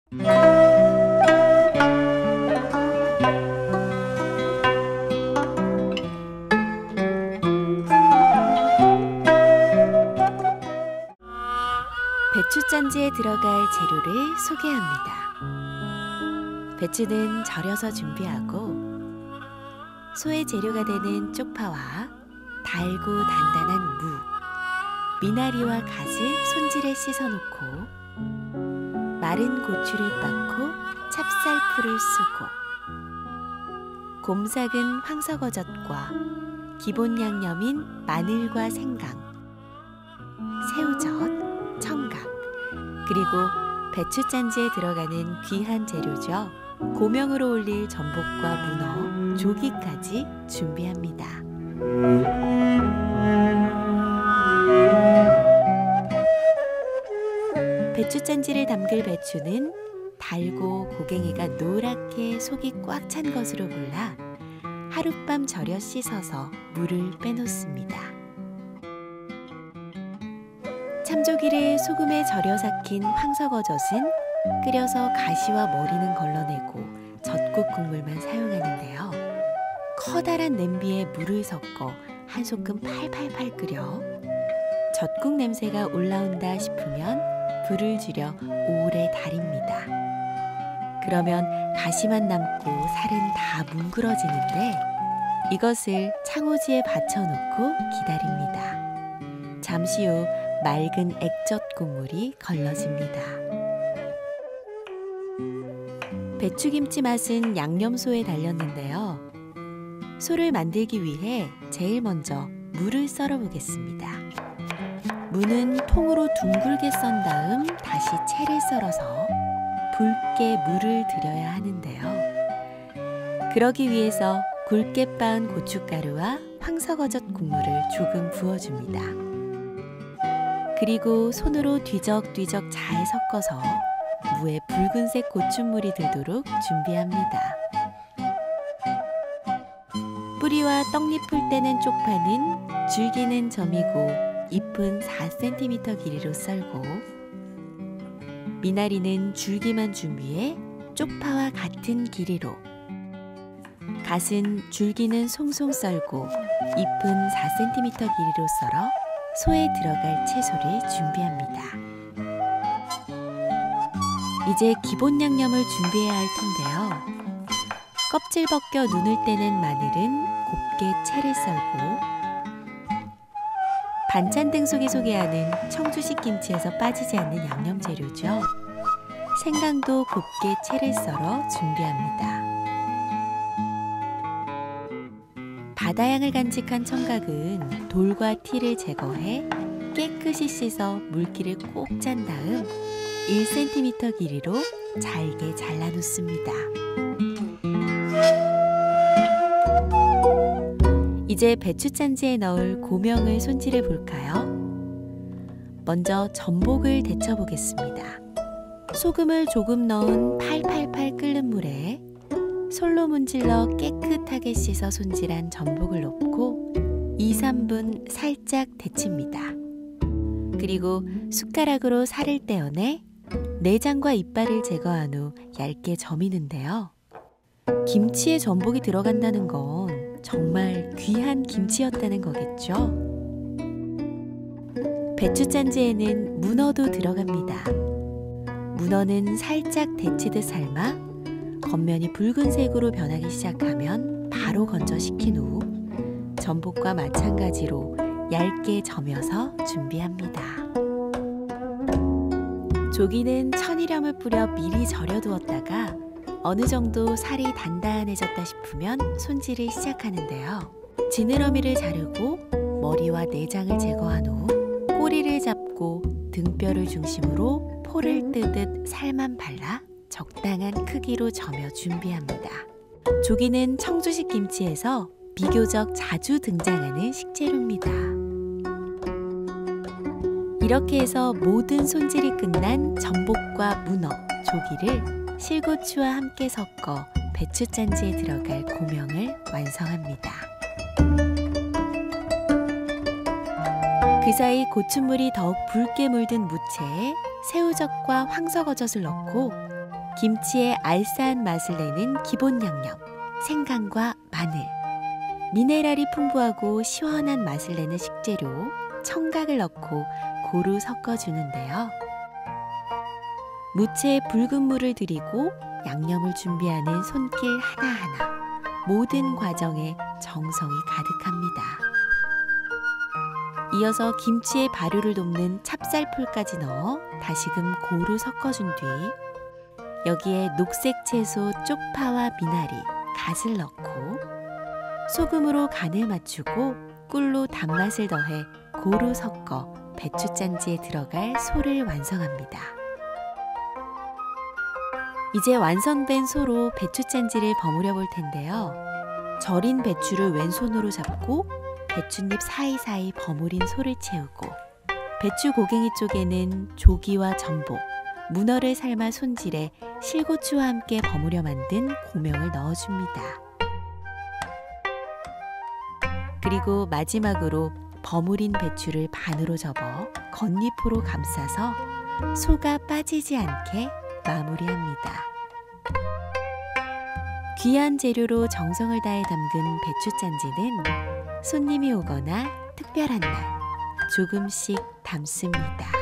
배추짠지에 들어갈 재료를 소개합니다. 배추는 절여서 준비하고 소의 재료가 되는 쪽파와 달고 단단한 무, 미나리와 갓을 손질해 씻어놓고 마른 고추를 빻고 찹쌀풀을 쓰고 곰삭은 황석어젓과 기본 양념인 마늘과 생강, 새우젓, 청각, 그리고 배추짠지에 들어가는 귀한 재료죠. 고명으로 올릴 전복과 문어, 조기까지 준비합니다. 배추짠지를 담글 배추는 달고 고갱이가 노랗게 속이 꽉 찬 것으로 골라 하룻밤 절여 씻어서 물을 빼놓습니다. 참조기를 소금에 절여 삭힌 황석어젓은 끓여서 가시와 머리는 걸러내고 젓국 국물만 사용하는데요. 커다란 냄비에 물을 섞어 한 소끔 팔팔팔 끓여 젓국 냄새가 올라온다 싶으면 불을 줄여 오래 달입니다. 그러면 가시만 남고 살은 다 뭉그러지는데 이것을 창호지에 받쳐놓고 기다립니다. 잠시 후 맑은 액젓 국물이 걸러집니다. 배추김치 맛은 양념소에 달렸는데요. 소를 만들기 위해 제일 먼저 무를 썰어 보겠습니다. 무는 통으로 둥글게 썬 다음 다시 채를 썰어서 붉게 물을 들여야 하는데요. 그러기 위해서 굵게 빻은 고춧가루와 황석어젓 국물을 조금 부어줍니다. 그리고 손으로 뒤적뒤적 잘 섞어서 무에 붉은색 고춧물이 들도록 준비합니다. 뿌리와 떡잎을 떼는 쪽파는 줄기는 점이고 잎은 4cm 길이로 썰고 미나리는 줄기만 준비해 쪽파와 같은 길이로 갓은 줄기는 송송 썰고 잎은 4cm 길이로 썰어 소에 들어갈 채소를 준비합니다. 이제 기본 양념을 준비해야 할 텐데요. 껍질 벗겨 눈을 떼는 마늘은 곱게 채를 썰고 반찬 등속이 소개하는 청주식 김치에서 빠지지 않는 양념 재료죠. 생강도 곱게 채를 썰어 준비합니다. 바다향을 간직한 청각은 돌과 티를 제거해 깨끗이 씻어 물기를 꼭 짠 다음 1cm 길이로 잘게 잘라놓습니다. 이제 배추짠지에 넣을 고명을 손질해 볼까요? 먼저 전복을 데쳐 보겠습니다. 소금을 조금 넣은 팔팔팔 끓는 물에 솔로 문질러 깨끗하게 씻어 손질한 전복을 넣고 2~3분 살짝 데칩니다. 그리고 숟가락으로 살을 떼어내 내장과 이빨을 제거한 후 얇게 저미는데요. 김치에 전복이 들어간다는 건 정말 귀한 김치였다는 거겠죠? 배추짠지에는 문어도 들어갑니다. 문어는 살짝 데치듯 삶아 겉면이 붉은색으로 변하기 시작하면 바로 건져 식힌 후 전복과 마찬가지로 얇게 저며서 준비합니다. 조기는 천일염을 뿌려 미리 절여두었다가 어느 정도 살이 단단해졌다 싶으면 손질을 시작하는데요. 지느러미를 자르고 머리와 내장을 제거한 후 꼬리를 잡고 등뼈를 중심으로 포를 뜨듯 살만 발라 적당한 크기로 저며 준비합니다. 조기는 청주식 김치에서 비교적 자주 등장하는 식재료입니다. 이렇게 해서 모든 손질이 끝난 전복과 문어, 조기를 실고추와 함께 섞어 배추짠지에 들어갈 고명을 완성합니다. 그 사이 고추물이 더욱 붉게 물든 무채에 새우젓과 황석어젓을 넣고 김치의 알싸한 맛을 내는 기본 양념, 생강과 마늘, 미네랄이 풍부하고 시원한 맛을 내는 식재료, 청각을 넣고 고루 섞어주는데요. 무채에 붉은 물을 들이고 양념을 준비하는 손길 하나하나, 모든 과정에 정성이 가득합니다. 이어서 김치의 발효를 돕는 찹쌀풀까지 넣어 다시금 고루 섞어준 뒤 여기에 녹색 채소 쪽파와 미나리, 갓을 넣고 소금으로 간을 맞추고 꿀로 단맛을 더해 고루 섞어 배추짠지에 들어갈 소를 완성합니다. 이제 완성된 소로 배추짠지를 버무려 볼 텐데요. 절인 배추를 왼손으로 잡고 배춧잎 사이사이 버무린 소를 채우고 배추 고갱이 쪽에는 조기와 전복, 문어를 삶아 손질해 실고추와 함께 버무려 만든 고명을 넣어줍니다. 그리고 마지막으로 버무린 배추를 반으로 접어 겉잎으로 감싸서 소가 빠지지 않게 마무리합니다. 귀한 재료로 정성을 다해 담근 배추짠지는 손님이 오거나 특별한 날 조금씩 담습니다.